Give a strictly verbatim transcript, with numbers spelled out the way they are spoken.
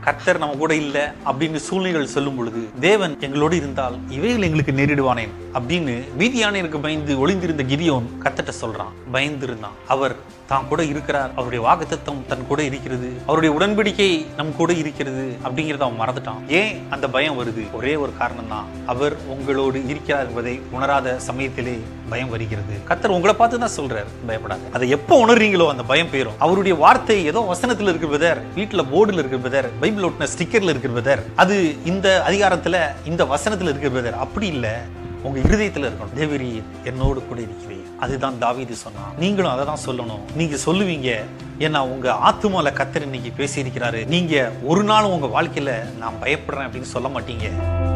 கர்த்தர் நம்ம கூட இல்ல அப்படின்னு சூழ்நிலைகள் சொல்லும் பொழுது தேவன் எங்களோடு இருந்தால் இவைகள் எங்களுக்கு நேரிடுவானேன் அப்படின்னு மீதியானருக்கு பயந்து ஒளிந்திருந்த கிதியோன் கர்த்தர்ட்ட சொல்றான். பயந்து இருந்தான். அவர் தான் கூட இருக்கிறார், அவருடைய வாக்குத்தத்தம் தன் கூட இருக்கிறது, அவருடைய உடன்படிக்கை நம் கூட இருக்கிறது அப்படிங்கிறத அவன் மறந்துட்டான். ஏன் அந்த பயம் வருது? ஒரே ஒரு காரணம் தான், அவர் உங்களோடு இருக்கிறார் என்பதை உணராத சமயத்திலே பயம் வருகிறது. கர்த்தர் உங்களை பார்த்து தான் சொல்றாரு, பயப்படாது. அதை எப்போ உணர்றீங்களோ அந்த பயம் போயிடும். அவருடைய வார்த்தை ஏதோ வசனத்துல இருக்கிற பதர், வீட்டுல போர்டுல இருக்கிற பதர், பைபிள் ஒட்டின ஸ்டிக்கர்ல இருக்கிற பதர், அது இந்த அதிகாரத்துல இந்த வசனத்துல இருக்கிற பதர், அப்படி இல்ல, உங்க இருதயத்துல இருக்கணும். தேவரீ என்னோடு கூட இருக்கிறீர். அதுதான் தாவீது சொன்னான். நீங்களும் அதை தான் சொல்லணும். நீங்க சொல்லுவீங்க, ஏன்னா உங்க ஆத்துமால கர்த்தர் இன்னைக்கு பேசி இருக்கிறாரு. நீங்க ஒரு நாள் உங்க வாழ்க்கையில நான் பயப்படுறேன் அப்படின்னு சொல்ல மாட்டீங்க.